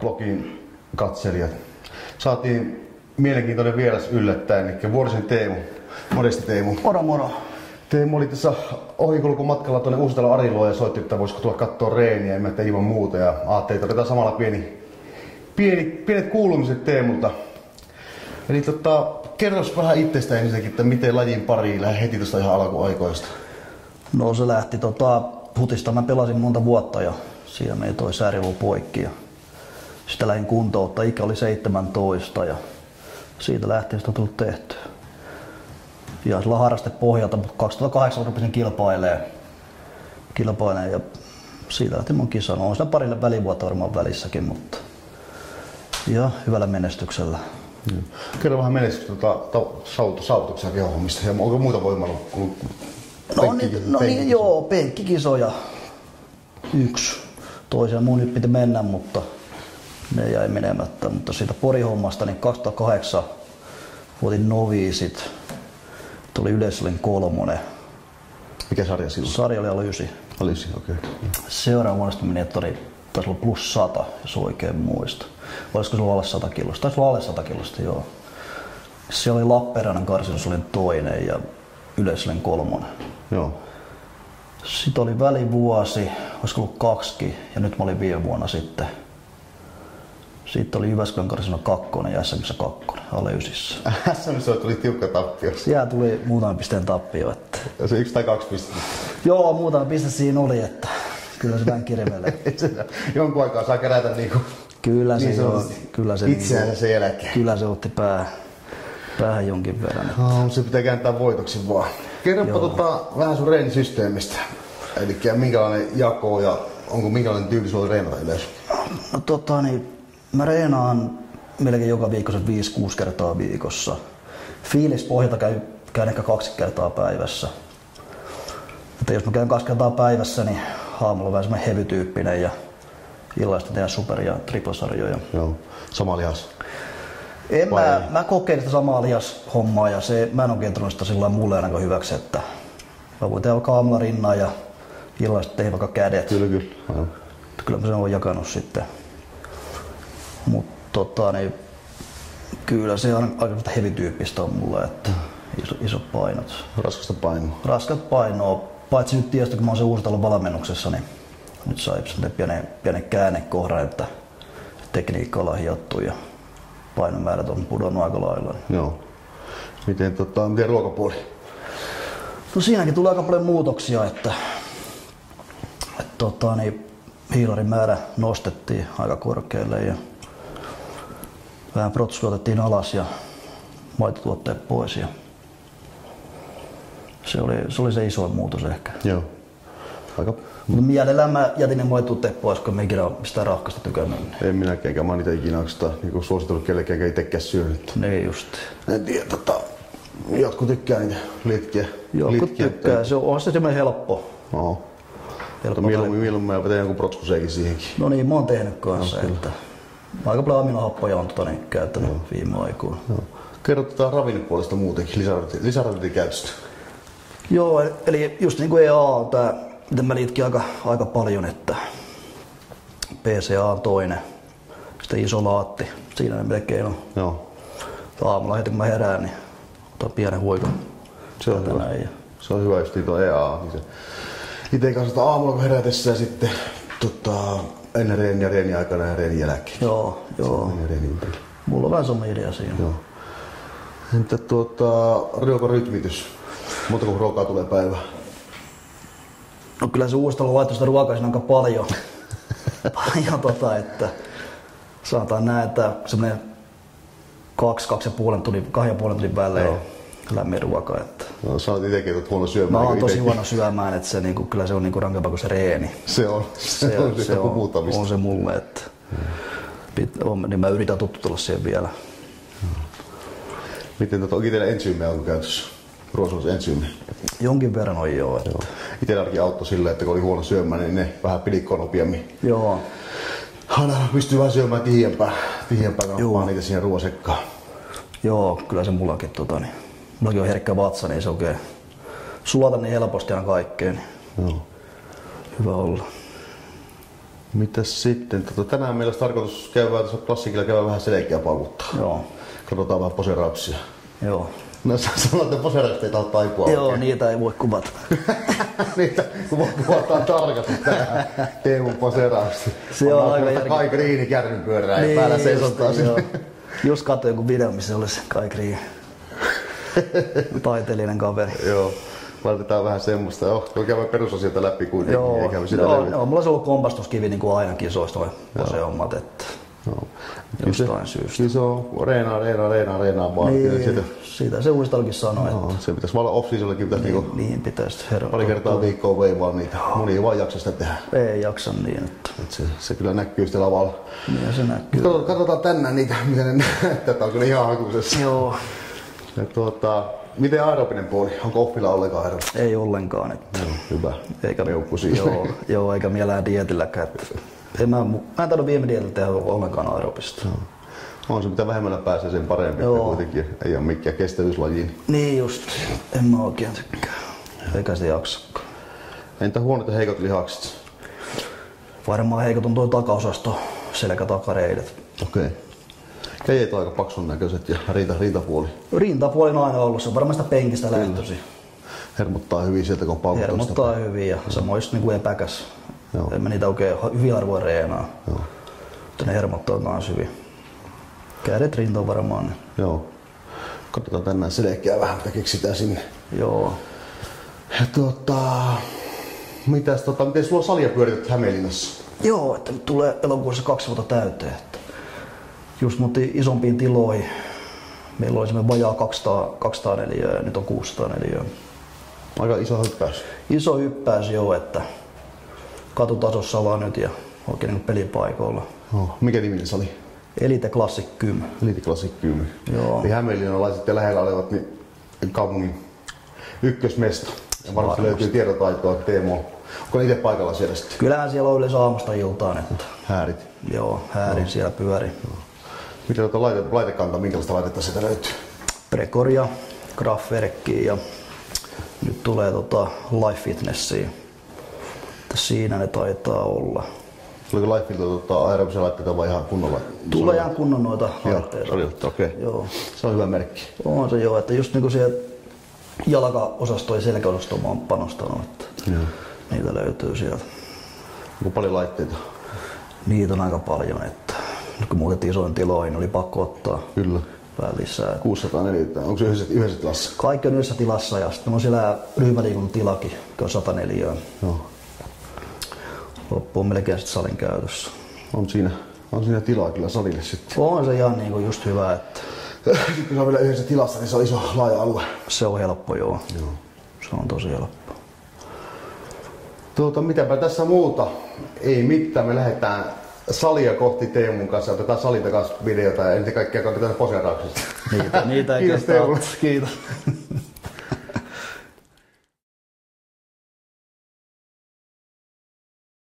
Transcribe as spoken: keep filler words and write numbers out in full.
blogin katselijat. Saatiin mielenkiintoinen vieras yllättäen, eli Vuorisen Teemu. Morjesta Teemu. Moro moro. Teemu oli tässä ohikulkumatkalla tuonne Uusitalon Ariloon ja soitti, että voisiko tulla katsoa reeniä ja mä tein ilman muuta. Ja ajattelin, että otetaan samalla pieni, pieni, pienet kuulumiset Teemulta. Eli tota, kerros vähän itsestä ensinnäkin, että miten lajin pariin lähde heti tuosta ihan alkuaikoista. No se lähti tota, hutista. Mä pelasin monta vuotta ja siinä meni toi säärilu poikki. Ja sitä lähdin kuntouttaa. Ikä oli seitsemäntoista ja siitä lähtien sitä on tullut tehtyä. Ja sillä harrastepohjalta, mutta kaksituhattakahdeksan rupesin kilpailemaan. kilpailemaan ja siitä lähti mun kisa. No on siinä parille välivuotta varmaan välissäkin, mutta ja hyvällä menestyksellä. Mm. Kerro vähän menestyksestä tuota, saavutuksia kehohommista ja onko muuta voimalla kuin No, niin, no niin, joo, penkkikisoja. Yksi. Toiseen mun nyt piti mennä, mutta ne jäi menemättä. Mutta siitä Pori-hommasta niin kaksituhattakahdeksan voitin noviisit. Tuli yleisolin kolmonen. Mikä sarja silloin? Sarja oli alla ysi. Oli ysi, okei. Okay. Seuraava vuodesta meni, että oli, taisi olla plus sata, jos oikein muista. Olisiko se ollut alle sata kilosta? Taisi olla alle sata kilosta, joo. Se oli Lappeenrannan karsinnassa, olin toinen ja yleisolin kolmonen. Joo. Sitten oli välivuosi, olisiko ollut kaksikin, ja nyt mä olin viime vuonna sitten. Sitten oli Jyväskylän karsina kakkonen ja S M:ssä kakkonen, alle ysissä. S M:ssä tuli tiukka tappio. Siellä tuli muutaman pisteen tappio. Että... Ja se yksi tai kaksi pistettä? Joo, muutama piste siinä oli, että kyllä se vähän kirvelee. Jonkun aikaa saa kerätä niinku... Kyllä se, niin joo, kyllä se, itseänsä niinku, sen jälkeen. Kyllä se otti päähän, päähän jonkin verran. Että... No, se pitää kääntää voitoksi vaan. Kerropa tota, vähän sun reenisysteemistä. Eli minkälainen jako ja onko minkälainen tyyli sulla reenata yleensä? No tota niin, mä reenaan melkein joka viikko se viisi kuusi kertaa viikossa. Fiilispohjalta käyn, käyn ehkä kaksi kertaa päivässä. Että jos mä käyn kaksi kertaa päivässä, niin aamulla on vähän semmoinen hevytyyppinen ja illasta tehdään super- ja triplasarjoja. Joo, sama lihas. En mä, mä kokeilin sitä samaa lihashommaa ja se, mä en oikein tullut sitä sillä mulle ainakaan hyväksi, että mä voin tehdä vaikka aamulla rinnan ja illasta tehdä vaikka kädet. Kyllä, kyllä. Joo. Kyllä mä sen olen jakanut sitten. Mut tota niin, kyllä se on aika heavy-tyyppistä on mulle, että iso, isot painot. Raskasta painoa. Raskat painoa. Paitsi nyt tietysti kun mä oon se Uusitalon valmennuksessa, niin nyt sai pienen, pienen käännekohdan, että tekniikka ollaan hiottu ja painomäärät on pudonnut aika lailla. Joo. Miten, tota, miten ruokapuoli? No siinäkin tulee aika paljon muutoksia, että, että tota, niin, hiilarin määrä nostettiin aika korkealle ja vähän protsua otettiin alas ja maitotuotteet pois. Ja se, oli, se oli se isoin muutos ehkä. Joo. Aika... Mutta mielellään mä jätin ne maitotuotteet pois, kun mä ikinä ole mistään rahkasta tykännyt. En minäkään, mä oon itse ikinä niin suositellut kellekään, eikä itsekään syönyt. Niin just. En tiedä, tota, jotkut tykkää niitä litkiä. Jotkut litkiä, tykkää, että... se on, on se semmoinen helppo. Oho. Mieluummin, mieluummin mä teen jonkun protskuseikin siihenkin. No niin, mä oon tehnyt kanssa. No, että aika paljon aminohappoja on tota, niin, käyttänyt no. viime aikoina. No. Kerro tätä ravinnepuolesta muutenkin, lisäravinteiden käytöstä. Joo, eli just niin kuin E A on tää, mitä mä liitkin aika, aika paljon, että P C A on toinen, sitten iso laatti, siinä ne melkein on. Joo. Aamulla heti kun mä herään, niin otan pienen huikon. Se on hyvä. Ja... Se on hyvä just niin tuo E A. Niin se... Itse kanssa aamulla kun herätessä ja sitten tota, ennen reeniä ja reenin aikana ja reenin jälkeen. Joo, joo. Mulla on vähän sama idea siinä. Joo. Entä tuota, ruokarytmitys? Montako ruokaa tulee päivään? No kyllä se Uusitalo laittoi sitä ruokaa siinä aika paljon. paljon tota, että sanotaan näin, että semmoinen kaksi, kaksi ja puolen tunnin, kahden ja puolen tunnin välein Joo. lämmin ruoka. Että... No sä oot itekin, että huono syömään. Mä oon tosi huono syömään, että se, niinku, kyllä se on niinku rankempaa kuin se reeni. Se on, se, se on, se on, on se mulle, että pit, on, niin mä yritän tuttutella siihen vielä. Miten tota, onko teillä ensyymejä on käytössä? Ruosuus ensyymejä? Jonkin verran on joo. Että... joo. Itselläkin auttoi sillä, että kun oli huono syömään, niin ne vähän pilikkoa nopeammin. Joo. Aina pystyy vähän syömään tihiempää, tihiempää vaan niitä siihen ruoasekkaan. Joo, kyllä se mullakin, tota, niin, mullakin on herkkä vatsa, niin se oikein sulata niin helposti aina kaikkeen. Niin joo. Hyvä olla. Mitäs sitten? Tota, tänään meillä olisi tarkoitus käydä tuossa klassikilla käydä vähän selkeä paukuttaa. Joo. Katsotaan vähän poserauksia. Joo. No sä sanoit, että poseraukset ei tahdo taipua. Joo, oikein. niitä ei voi kuvata. Niitä kuvataan tarkasti tähän Teemun poserausta. Se on aika järkeä. Kai Griini kärrynpyörää ja päällä seisottaa sinne. Just katsoin joku video, missä olisi Kai Griini. Taiteellinen kaveri. Joo. Laitetaan vähän semmoista. Joo, kun käydään perusasioita läpi kuitenkin. Joo, eikä sitä joo, joo, mulla on ollut kompastuskivi niin kuin aina kisoista noin posehommat, että joo. jostain syystä. Kyllä se on reenaa, reenaa, reenaa, reenaa vaan. Niin, siitä, siitä se uudestallekin sanoi, no, että se pitäisi vaan off-seasonillekin pitäisi niin, niinku niin pitäisi herra. pari kertaa viikkoon veivaa niitä. Moni ei vaan jaksa sitä tehdä. Ei jaksa niin, että Et se, se kyllä näkyy sitten lavalla. niin se näkyy. Katsotaan, katsotaan tänään niitä, miten ne näyttää. Tää on kyllä ihan hakuisessa. Joo. Ja tuota, miten aerobinen puoli? Onko offilla ollenkaan aerobinen? Ei ollenkaan, että Joo, hyvä. eikä Peukku siis. Joo, joo, eikä mielään dietilläkään. Että en mä, mä en tainnut viime dietillä tehdä ollenkaan aerobista. Joo. On se, mitä vähemmällä pääsee, sen parempi. Kuitenkin ei ole mikään kestävyyslaji. Niin just, en mä oikein tykkää. Eikä se jaksakaan. Entä huonot ja heikot lihakset? Varmaan heikot on tuo takaosasto, selkä-takareidet. Okei. Okay. Käjet on aika paksun näköiset ja rinta, rintapuoli. Rintapuoli on aina ollut, se on varmaan sitä penkistä lähtöisin. Hermottaa hyvin sieltä, kun paukuttaa. Hermottaa hyvin ja samoin just niin epäkäs. Joo. En mä niitä oikein hyvin harvoin reenaa. Joo. Mutta ne hermottaa myös hyvin. Kädet rintaan varmaan. Niin. Joo. Katsotaan tänään selkeää vähän, mitä keksitään sinne. Joo. Ja tuota, mitäs, tota, miten sulla on salia pyöritetty Hämeenlinnassa? Joo, että nyt tulee elokuussa kaksi vuotta täyteen. Että just muutin isompiin tiloihin. Meillä oli semmoinen vajaa kaksisataa, kaksisataa neliöä ja nyt on kuusisataa neliöä. Aika iso hyppäys. Iso hyppäys joo, että katutasossa ollaan nyt ja oikein niin pelipaikoilla. Oh, mikä niminen sali? Elite Classic Gym. Elite Classic Gym. Joo. Eli hämeenlinnalaiset ja lähellä olevat niin kaupungin ykkösmesta. Ja varmasti löytyy tietotaitoa Teemo. Onko itse paikalla siellä sitten? Kyllähän siellä on yleensä aamusta iltaan. Että häärit? Joo, häärin no. Siellä pyöri. No. Mitä tuota laite, laitekanta, minkälaista laitetta sieltä löytyy? Precoria, Kraftwerkia ja nyt tulee tota Life Fitnessia. Siinä ne taitaa olla. Tuliko Lifeilta tota, aerobisia laitteita vai ihan kunnolla? Tulee ihan kunnon noita laitteita. Okei. Okay. Se on hyvä merkki. On se joo, että just niinku siihen jalkaosastoon ja selkäosastoon mä oon panostanut, että joo. Niitä löytyy sieltä. Onko paljon laitteita? Niitä on aika paljon, että nyt kun muutettiin isoin tiloihin, niin oli pakko ottaa Kyllä. vähän lisää. kuusisataaneljä, onko se yhdessä, yhdessä tilassa? Kaikki on yhdessä tilassa ja sitten on siellä ryhmäliikunnan tilakin, joka on sata neliöä. Joo. Loppu on melkein sitten salin käytössä. On siinä, on siinä tilaa kyllä salille sitten. On se ihan niinku just hyvä, että sitten kun se on vielä yhdessä tilassa, niin se on iso laaja alue. Se on helppo joo. joo. Se on tosi helppo. Tuota, mitäpä tässä muuta? Ei mitään, me lähdetään salia kohti Teemun kanssa. Otetaan salilta kanssa videota ja ennen kaikkea katsotaan poseerauksista. Niitä, niitä ei Kiitos Teemu. Kiitos.